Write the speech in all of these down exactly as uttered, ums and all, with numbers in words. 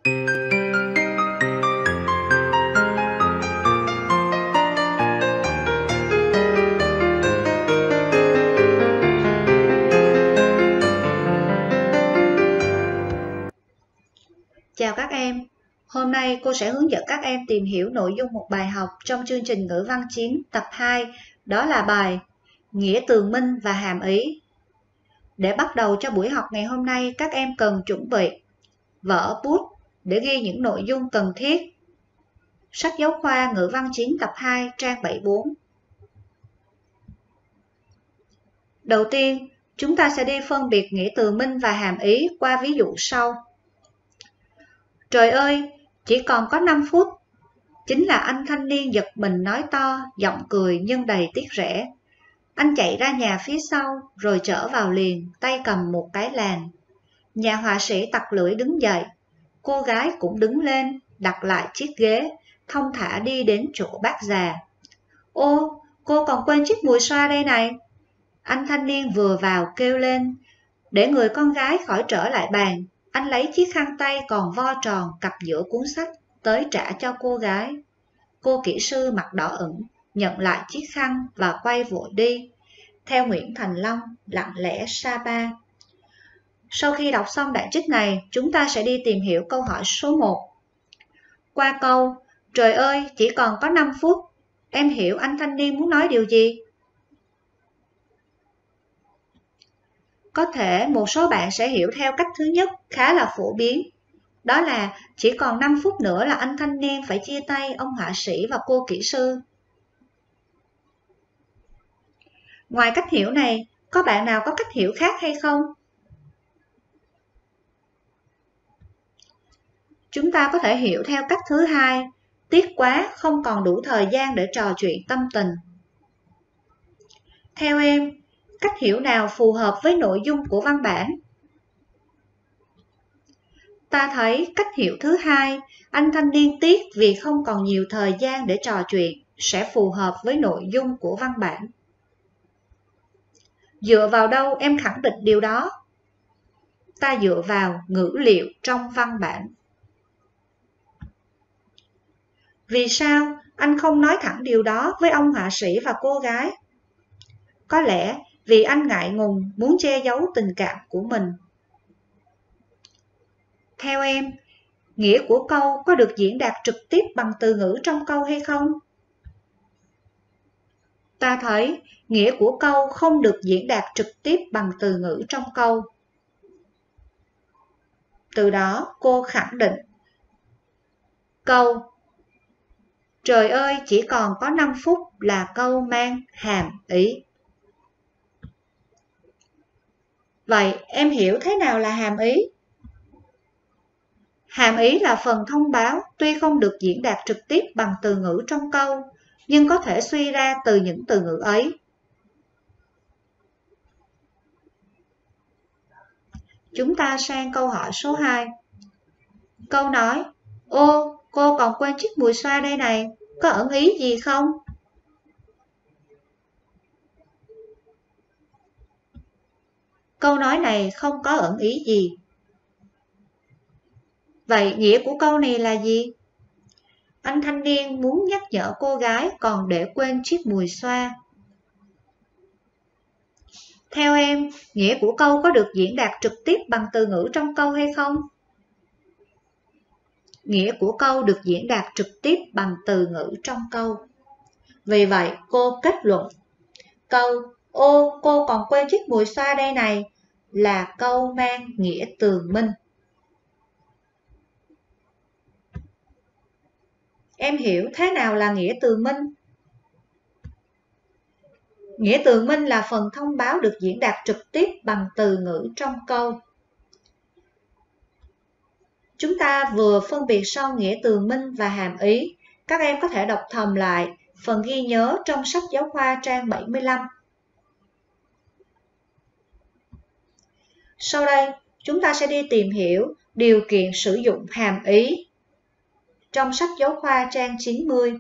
Chào các em, hôm nay cô sẽ hướng dẫn các em tìm hiểu nội dung một bài học trong chương trình ngữ văn chín tập hai, đó là bài Nghĩa tường minh và hàm ý. Để bắt đầu cho buổi học ngày hôm nay, các em cần chuẩn bị vở bút để ghi những nội dung cần thiết. Sách giáo khoa ngữ văn chín tập hai trang bảy mươi bốn. Đầu tiên, chúng ta sẽ đi phân biệt nghĩa tường minh và hàm ý qua ví dụ sau. Trời ơi, chỉ còn có năm phút. Chính là anh thanh niên giật mình nói to, giọng cười nhưng đầy tiếc rẻ. Anh chạy ra nhà phía sau, rồi trở vào liền, tay cầm một cái làn. Nhà họa sĩ tặc lưỡi đứng dậy. Cô gái cũng đứng lên, đặt lại chiếc ghế, thong thả đi đến chỗ bác già. Ô, cô còn quên chiếc mùi xoa đây này. Anh thanh niên vừa vào kêu lên. Để người con gái khỏi trở lại bàn, anh lấy chiếc khăn tay còn vo tròn cặp giữa cuốn sách tới trả cho cô gái. Cô kỹ sư mặt đỏ ửng nhận lại chiếc khăn và quay vội đi, theo Nguyễn Thành Long lặng lẽ Sapa. Sau khi đọc xong đoạn trích này, chúng ta sẽ đi tìm hiểu câu hỏi số một. Qua câu, trời ơi, chỉ còn có năm phút, em hiểu anh thanh niên muốn nói điều gì? Có thể một số bạn sẽ hiểu theo cách thứ nhất khá là phổ biến. Đó là chỉ còn năm phút nữa là anh thanh niên phải chia tay ông họa sĩ và cô kỹ sư. Ngoài cách hiểu này, có bạn nào có cách hiểu khác hay không? Chúng ta có thể hiểu theo cách thứ hai, tiếc quá không còn đủ thời gian để trò chuyện tâm tình. Theo em, cách hiểu nào phù hợp với nội dung của văn bản? Ta thấy cách hiểu thứ hai, anh thanh niên tiếc vì không còn nhiều thời gian để trò chuyện, sẽ phù hợp với nội dung của văn bản. Dựa vào đâu em khẳng định điều đó? Ta dựa vào ngữ liệu trong văn bản. Vì sao anh không nói thẳng điều đó với ông họa sĩ và cô gái? Có lẽ vì anh ngại ngùng muốn che giấu tình cảm của mình. Theo em, nghĩa của câu có được diễn đạt trực tiếp bằng từ ngữ trong câu hay không? Ta thấy nghĩa của câu không được diễn đạt trực tiếp bằng từ ngữ trong câu. Từ đó cô khẳng định câu trời ơi chỉ còn có năm phút là câu mang hàm ý. Vậy em hiểu thế nào là hàm ý? Hàm ý là phần thông báo tuy không được diễn đạt trực tiếp bằng từ ngữ trong câu, nhưng có thể suy ra từ những từ ngữ ấy. Chúng ta sang câu hỏi số hai. Câu nói, ô, cô còn quên chiếc mùi xoa đây này, có ẩn ý gì không? Câu nói này không có ẩn ý gì. Vậy nghĩa của câu này là gì? Anh thanh niên muốn nhắc nhở cô gái còn để quên chiếc mùi xoa. Theo em, nghĩa của câu có được diễn đạt trực tiếp bằng từ ngữ trong câu hay không? Nghĩa của câu được diễn đạt trực tiếp bằng từ ngữ trong câu. Vì vậy, cô kết luận câu ô, cô còn quên chiếc mùi xoa đây này là câu mang nghĩa tường minh. Em hiểu thế nào là nghĩa tường minh? Nghĩa tường minh là phần thông báo được diễn đạt trực tiếp bằng từ ngữ trong câu. Chúng ta vừa phân biệt xong nghĩa tường minh và hàm ý. Các em có thể đọc thầm lại phần ghi nhớ trong sách giáo khoa trang bảy mươi lăm. Sau đây, chúng ta sẽ đi tìm hiểu điều kiện sử dụng hàm ý trong sách giáo khoa trang chín mươi.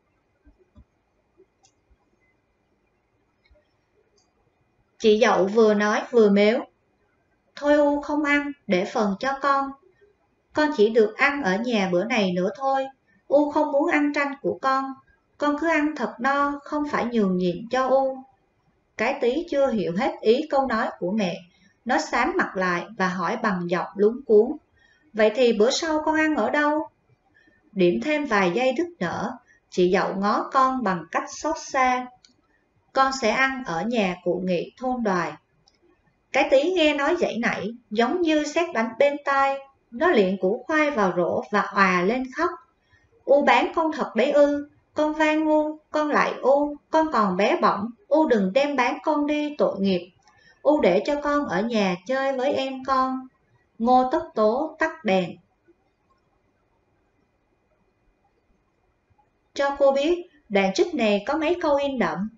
Chị Dậu vừa nói vừa mếu. Thôi U không ăn, để phần cho con. con chỉ được ăn ở nhà bữa này nữa thôi. U không muốn ăn tranh của con, con cứ ăn thật no, không phải nhường nhịn cho U. Cái Tí chưa hiểu hết ý câu nói của mẹ. Nó xám mặt lại và hỏi bằng giọng luống cuống. Vậy thì bữa sau con ăn ở đâu? Điểm thêm vài giây đứt nở, chị Dậu ngó con bằng cách xót xa. Con sẽ ăn ở nhà cụ Nghị thôn Đoài. Cái Tí nghe nói dãy nảy, giống như sét đánh bên tai. Nó liền củ khoai vào rổ và òa lên khóc. U bán con thật đấy ư? Con van U, con lại U, con còn bé bỏng, U đừng đem bán con đi, tội nghiệp. U để cho con ở nhà chơi với em con. Ngô Tất Tố tắt đèn. Cho cô biết, đoạn trích này có mấy câu in đậm?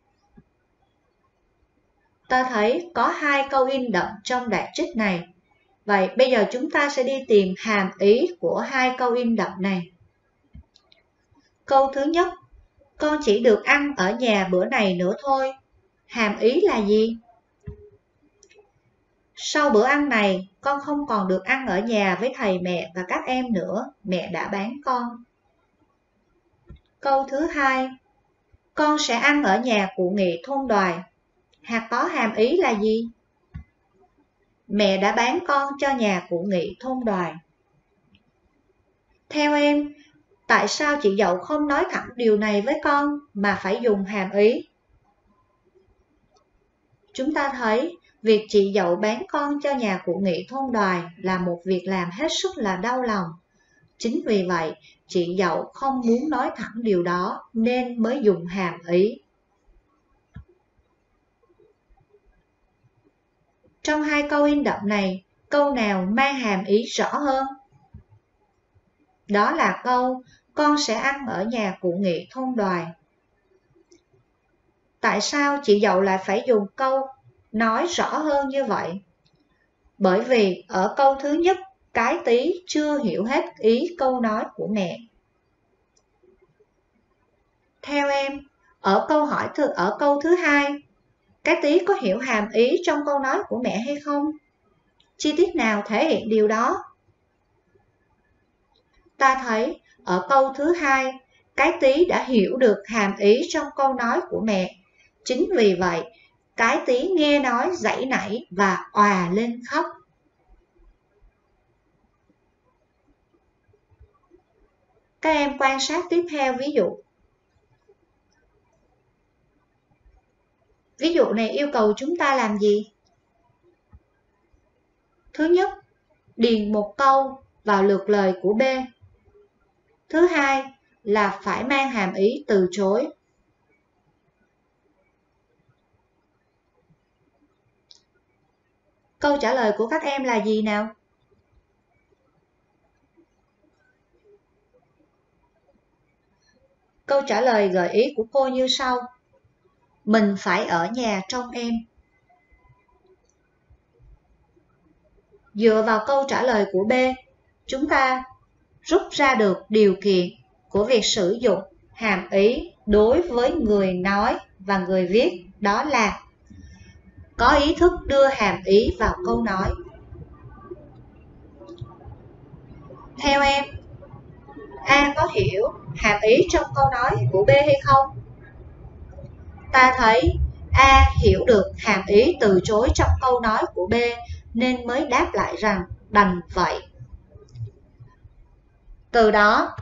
Ta thấy có hai câu in đậm trong đoạn trích này. Vậy bây giờ chúng ta sẽ đi tìm hàm ý của hai câu in đậm này. Câu thứ nhất, con chỉ được ăn ở nhà bữa này nữa thôi. Hàm ý là gì? Sau bữa ăn này, con không còn được ăn ở nhà với thầy mẹ và các em nữa, mẹ đã bán con. Câu thứ hai, con sẽ ăn ở nhà cụ Nghị thôn Đoài. Hạt có hàm ý là gì? Mẹ đã bán con cho nhà cụ Nghị thôn Đoài. Theo em, tại sao chị Dậu không nói thẳng điều này với con mà phải dùng hàm ý? Chúng ta thấy việc chị Dậu bán con cho nhà cụ Nghị thôn Đoài là một việc làm hết sức là đau lòng. Chính vì vậy, chị Dậu không muốn nói thẳng điều đó nên mới dùng hàm ý. Trong hai câu in đậm này, câu nào mang hàm ý rõ hơn? Đó là câu con sẽ ăn ở nhà cụ Nghị thôn Đoài. Tại sao chị Dậu lại phải dùng câu nói rõ hơn như vậy? Bởi vì ở câu thứ nhất, Cái Tí chưa hiểu hết ý câu nói của mẹ. Theo em, ở câu hỏi thứ ở câu thứ hai, Cái Tí có hiểu hàm ý trong câu nói của mẹ hay không? Chi tiết nào thể hiện điều đó? Ta thấy ở câu thứ hai, Cái Tí đã hiểu được hàm ý trong câu nói của mẹ. Chính vì vậy, Cái Tí nghe nói dãy nảy và òa lên khóc. Các em quan sát tiếp theo ví dụ. Ví dụ này yêu cầu chúng ta làm gì? Thứ nhất, điền một câu vào lượt lời của B. Thứ hai là phải mang hàm ý từ chối. Câu trả lời của các em là gì nào? Câu trả lời gợi ý của cô như sau. Mình phải ở nhà trông em. Dựa vào câu trả lời của B, chúng ta rút ra được điều kiện của việc sử dụng hàm ý đối với người nói và người viết, đó là có ý thức đưa hàm ý vào câu nói. Theo em, A có hiểu hàm ý trong câu nói của B hay không? Ta thấy A hiểu được hàm ý từ chối trong câu nói của B nên mới đáp lại rằng đành vậy. Từ đó,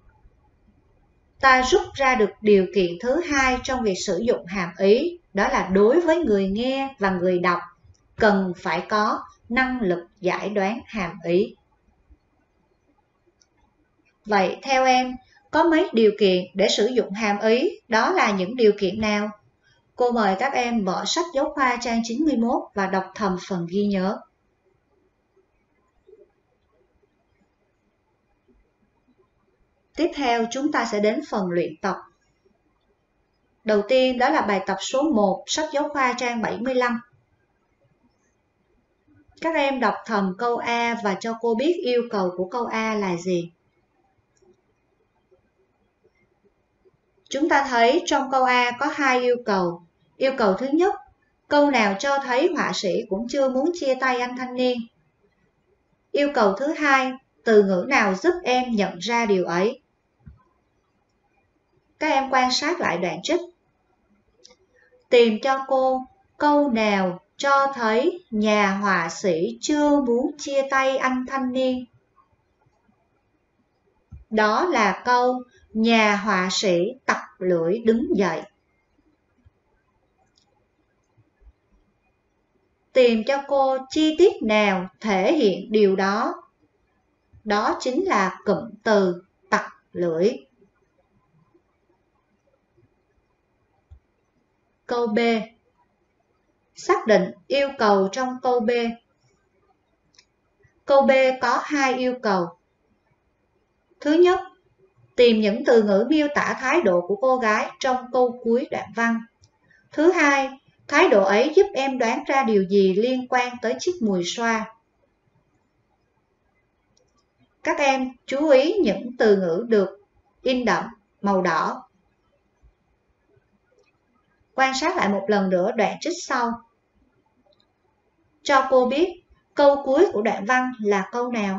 ta rút ra được điều kiện thứ hai trong việc sử dụng hàm ý, đó là đối với người nghe và người đọc cần phải có năng lực giải đoán hàm ý. Vậy theo em, có mấy điều kiện để sử dụng hàm ý, đó là những điều kiện nào? Cô mời các em mở sách giáo khoa trang chín mươi mốt và đọc thầm phần ghi nhớ. Tiếp theo chúng ta sẽ đến phần luyện tập. Đầu tiên đó là bài tập số một, sách giáo khoa trang bảy mươi lăm. Các em đọc thầm câu A và cho cô biết yêu cầu của câu A là gì. Chúng ta thấy trong câu A có hai yêu cầu. Yêu cầu thứ nhất, câu nào cho thấy họa sĩ cũng chưa muốn chia tay anh thanh niên. Yêu cầu thứ hai, từ ngữ nào giúp em nhận ra điều ấy? Các em quan sát lại đoạn trích. Tìm cho cô câu nào cho thấy nhà họa sĩ chưa muốn chia tay anh thanh niên. Đó là câu nhà họa sĩ tặc lưỡi đứng dậy. Tìm cho cô chi tiết nào thể hiện điều đó. Đó chính là cụm từ tặc lưỡi. Câu B. Xác định yêu cầu trong câu B. Câu B có hai yêu cầu. Thứ nhất, tìm những từ ngữ miêu tả thái độ của cô gái trong câu cuối đoạn văn. Thứ hai, thái độ ấy giúp em đoán ra điều gì liên quan tới chiếc mùi xoa. Các em chú ý những từ ngữ được in đậm màu đỏ. Quan sát lại một lần nữa đoạn trích sau. Cho cô biết câu cuối của đoạn văn là câu nào.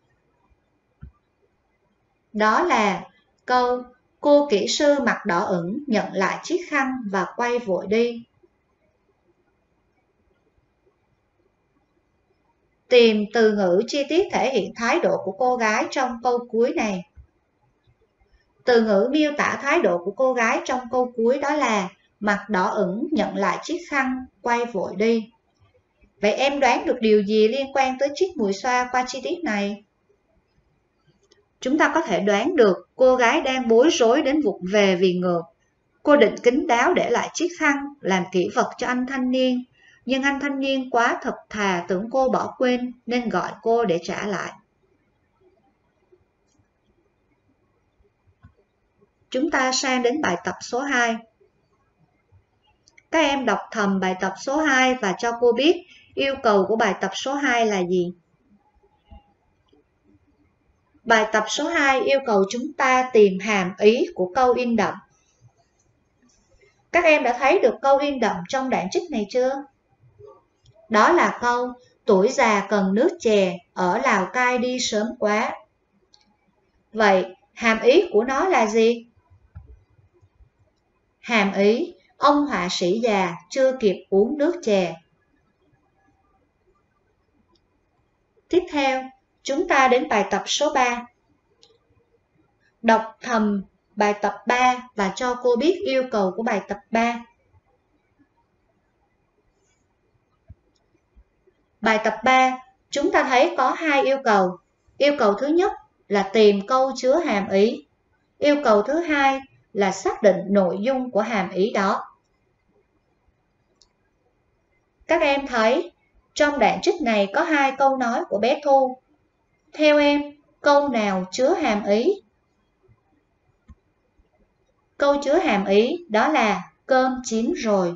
Đó là câu cô kỹ sư mặt đỏ ửng nhận lại chiếc khăn và quay vội đi. Tìm từ ngữ chi tiết thể hiện thái độ của cô gái trong câu cuối này. Từ ngữ miêu tả thái độ của cô gái trong câu cuối đó là mặt đỏ ửng nhận lại chiếc khăn quay vội đi. Vậy em đoán được điều gì liên quan tới chiếc mùi xoa qua chi tiết này? Chúng ta có thể đoán được cô gái đang bối rối đến vụng về vì ngợp. Cô định kín đáo để lại chiếc khăn làm kỷ vật cho anh thanh niên, nhưng anh thanh niên quá thật thà tưởng cô bỏ quên nên gọi cô để trả lại. Chúng ta sang đến bài tập số hai. Các em đọc thầm bài tập số hai và cho cô biết yêu cầu của bài tập số hai là gì. Bài tập số hai yêu cầu chúng ta tìm hàm ý của câu in đậm. Các em đã thấy được câu in đậm trong đoạn trích này chưa? Đó là câu tuổi già cần nước chè, ở Lào Cai đi sớm quá. Vậy hàm ý của nó là gì? Hàm ý ông họa sĩ già chưa kịp uống nước chè. Tiếp theo, chúng ta đến bài tập số ba. Đọc thầm bài tập ba và cho cô biết yêu cầu của bài tập ba. Bài tập ba, chúng ta thấy có hai yêu cầu. Yêu cầu thứ nhất là tìm câu chứa hàm ý. Yêu cầu thứ hai là xác định nội dung của hàm ý đó. Các em thấy trong đoạn trích này có hai câu nói của bé Thu. Theo em, câu nào chứa hàm ý? Câu chứa hàm ý đó là cơm chín rồi.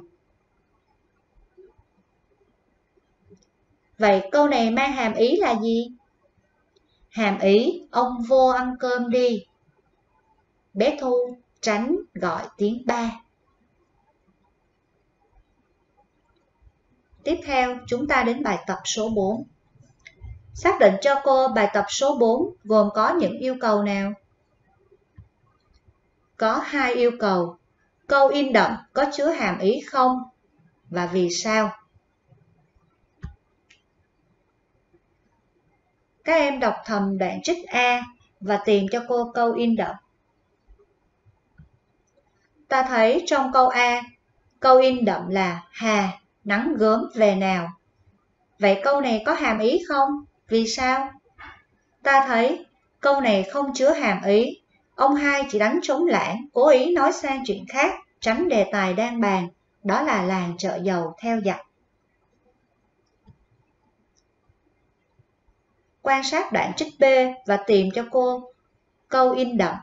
Vậy câu này mang hàm ý là gì? Hàm ý ông vô ăn cơm đi. Bé Thu tránh gọi tiếng ba. Tiếp theo, chúng ta đến bài tập số bốn. Xác định cho cô bài tập số bốn gồm có những yêu cầu nào? Có hai yêu cầu. Câu in đậm có chứa hàm ý không? Và vì sao? Các em đọc thầm đoạn trích A và tìm cho cô câu in đậm. Ta thấy trong câu A, câu in đậm là Hà, nắng gớm về nào. Vậy câu này có hàm ý không? Vì sao? Ta thấy câu này không chứa hàm ý. Ông hai chỉ đánh trống lãng, cố ý nói sang chuyện khác, tránh đề tài đang bàn. Đó là làng chợ dầu theo giặc. Quan sát đoạn trích B và tìm cho cô câu in đậm.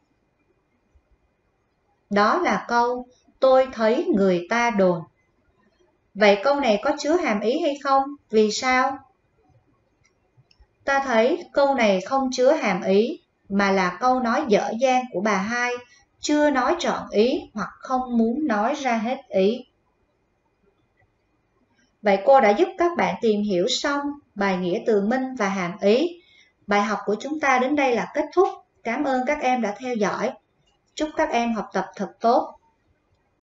Đó là câu tôi thấy người ta đồn. Vậy câu này có chứa hàm ý hay không? Vì sao? Ta thấy câu này không chứa hàm ý, mà là câu nói dở dang của bà hai, chưa nói trọn ý hoặc không muốn nói ra hết ý. Vậy cô đã giúp các bạn tìm hiểu xong bài nghĩa từ minh và hàm ý. Bài học của chúng ta đến đây là kết thúc. Cảm ơn các em đã theo dõi. Chúc các em học tập thật tốt.